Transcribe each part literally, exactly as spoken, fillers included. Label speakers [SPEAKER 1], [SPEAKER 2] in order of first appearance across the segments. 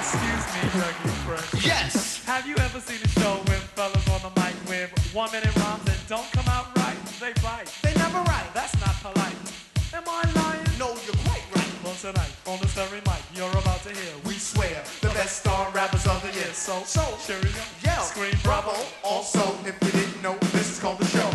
[SPEAKER 1] Excuse me, Dougie Fresh.
[SPEAKER 2] Yes!
[SPEAKER 1] Have you ever seen a show with fellas on the mic with one minute rhymes that don't come out right? They bite.
[SPEAKER 2] They never write.
[SPEAKER 1] That's not polite. Am I lying?
[SPEAKER 2] No, you're quite right.
[SPEAKER 1] Well, tonight, on the starry mic, you're about to hear.
[SPEAKER 2] We swear, the best star rappers of the year.
[SPEAKER 1] So,
[SPEAKER 2] So,
[SPEAKER 1] Cherrio,
[SPEAKER 2] yell,
[SPEAKER 1] scream bravo.
[SPEAKER 2] Also, if you didn't know, this is called the show.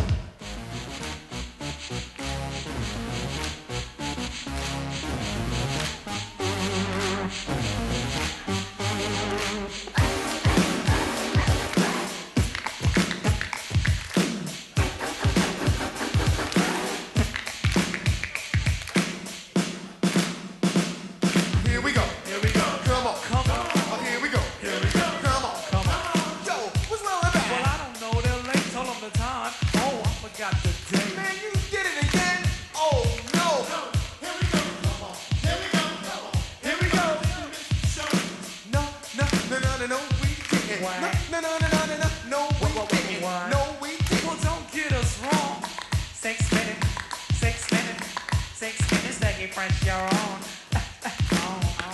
[SPEAKER 2] Here we go.
[SPEAKER 1] Here we go.
[SPEAKER 2] Come on.
[SPEAKER 1] Come on.
[SPEAKER 2] Oh, here we go.
[SPEAKER 1] Here we go.
[SPEAKER 2] Come on.
[SPEAKER 1] Come on.
[SPEAKER 2] Yo, what's wrong with that?
[SPEAKER 1] Well, I don't know. They're late. Told them the time. Oh, I forgot the date.
[SPEAKER 2] Man, you did it again. Oh, no. Here we go. Come on. Here we go. Come on. Here we go. No, no, no, no, no, no, we didn't.
[SPEAKER 1] Why?
[SPEAKER 2] No, no, no, no, no, no, no, we didn't.
[SPEAKER 1] Why?
[SPEAKER 2] No, we didn't.
[SPEAKER 1] Well, don't get us wrong. Six minutes, six minutes, six minutes, Dougie Fresh, you're on. Oh, oh,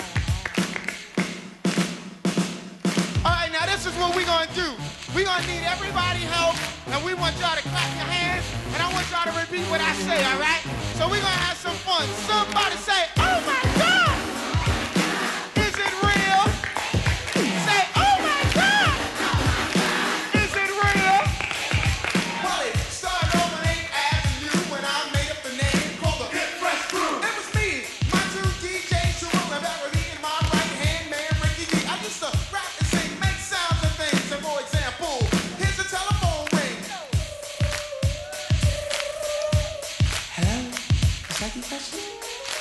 [SPEAKER 1] oh.
[SPEAKER 3] All right, now this is what we're gonna do. We're gonna need everybody help, and we want y'all to clap your hands, and I want y'all to repeat what I say, all right? So we're gonna have some fun. Somebody say, oh my God! Is it real? Say, oh my God! Is it real?
[SPEAKER 2] Well, it started off on eighth Avenue when I made up the name called the Hip Fresh Crew. It was me, my two D Js, Cherrio and Barry, and my right-hand man, Ricky D. I used to rap and sing, make sounds and things. And for example, here's a telephone ring.
[SPEAKER 1] Hello? Is Dougie Fresh here?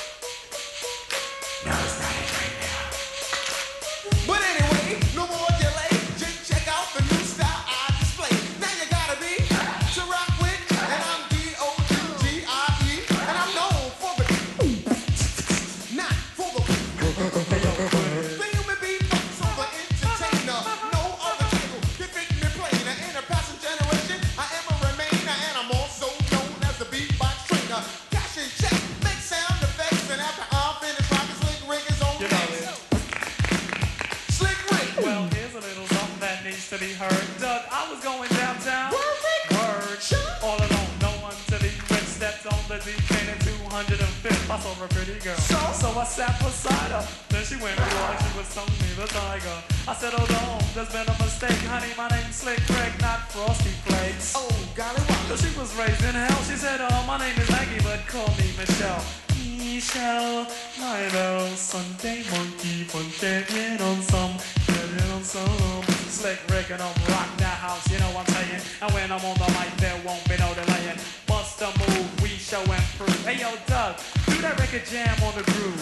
[SPEAKER 1] No, it's not it right now.
[SPEAKER 2] But anyway, no more delay. Just check out the new style I display. Now you gotta be to rock with, and I'm D O G G I E, and I'm known for the not for the the human beatbox of the entertainer. No other table can fit me plainer. In a passing generation, I am a remainer, and I'm also known as the beatbox trainer. Cash and check, make sound effects, and after I'm finished rocking, Slick Rick is on
[SPEAKER 1] You know
[SPEAKER 2] next.
[SPEAKER 1] it.
[SPEAKER 2] Slick Rick.
[SPEAKER 1] Well, here's a little something that needs to be heard. Doug, I was going downtown.
[SPEAKER 2] Word, Rick.
[SPEAKER 1] Word. All alone, no one to be with. Stepped on the deep end at two hundred fifth. I saw a pretty girl.
[SPEAKER 2] So?
[SPEAKER 1] So I sat beside her. Then she went me like she was Tony the Tiger. I said, hold on, there's been a mistake. Honey, my name's Slick Rick, not Frosty Flakes.
[SPEAKER 2] Oh, golly, wow.
[SPEAKER 1] So she was raised in hell. She said, oh, my name is Maggie, but call me Michelle. Michelle, my little Sunday monkey, fun getting on some, getting on some. Slick Rick and I'm rock that house, you know what I'm saying? And when I'm on the mic, there won't be no delaying. Bust a move, we show and prove. Hey, yo, Doug, do that record jam on the groove.